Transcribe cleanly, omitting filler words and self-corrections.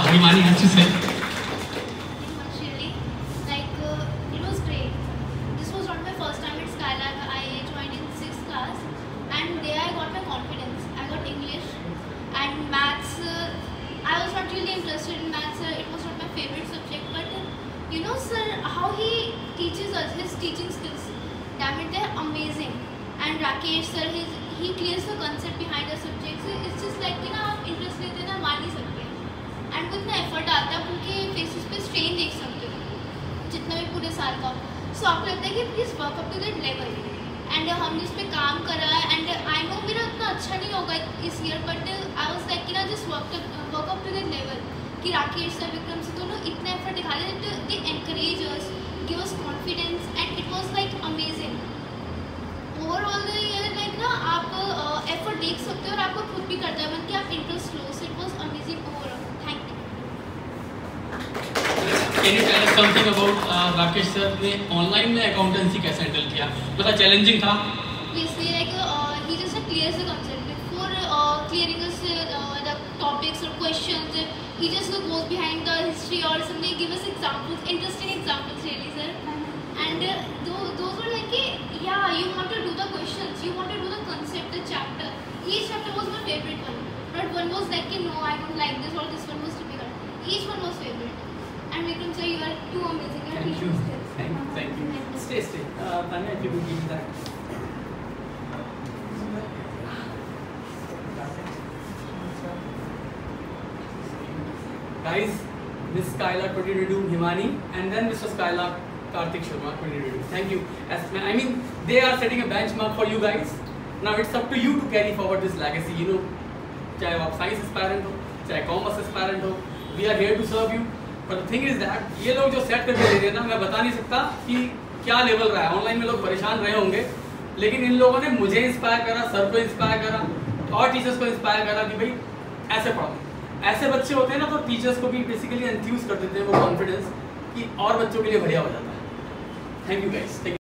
Himani has to say. Really, it was great. This was not my first time at Skylab. I joined in 6th class, and there I got my confidence. I got English and maths. I was not really interested in maths. It was not my favorite subject, but sir, how he teaches us, his teaching skills, damn it, they're amazing. And Rakesh sir, he clears the concept behind the subjects. It's just like आप interest लेते हैं ना, मान नहीं सकते हैं। And वो इतना एफर्ट आता है, आप उनके फेसेस पे स्ट्रेन देख सकते हो जितना भी पूरे साल का। सो आपको लगता है कि please work up to that level. And हमने इस पर काम करा है, एंड आई नो मेरा उतना अच्छा नहीं होगा इस year, but I was like कि ना just work up to that level कि राकेश सर, विक्रम सर दोनों इतना एफर्ट दिखा रहे थे। They encourage us, give us confidence, and it was like amazing. Overall ना आप एफर्ट देख सकते हो और आपको खुद भी करता है मन कि आप इंटरेस्ट लो। So it was amazing overall. Thank you. Can you tell us something about Rakesh sir ने ऑनलाइन में अकाउंटेंसी कैसे हैंडल किया? मतलब चैलेंजिंग था? Basically, he just clears the concept before clearing us the topics or questions. He just goes behind the history or something, give us examples, interesting examples, really, sir. And those were like, yeah, you want to do the questions, you want to do the concept, the chapter. Each chapter was my favorite one, but one was like, no, I don't like this, or this one was difficult. Each one was favorite. And Vikram sir, you are too amazing. Thank you. Thank you. Stay. Tanya, if you could give me that. Guys, Miss Skylab 2022 Himani, and then Mr. Skylab Karthik Sharma 2022. Thank you. I mean, they are setting a benchmark for you guys. Now it's up to you to carry forward this legacy. चाहे आप science aspirant हो, चाहे commerce aspirant हो, we are here to serve you. But the thing is that ये लोग जो set करके दे रहे हैं ना, मैं बता नहीं सकता कि क्या लेवल रहा है। ऑनलाइन में लोग परेशान रहे होंगे, लेकिन इन लोगों ने मुझे इंस्पायर करा, सर को इंस्पायर करा और टीचर्स को इंस्पायर करा कि भाई ऐसे पढ़ो। ऐसे बच्चे होते हैं ना, तो टीचर्स को भी बेसिकली एंथ्यूज कर देते हैं वो कॉन्फिडेंस कि और बच्चों के लिए बढ़िया हो जाता है। Thank you guys.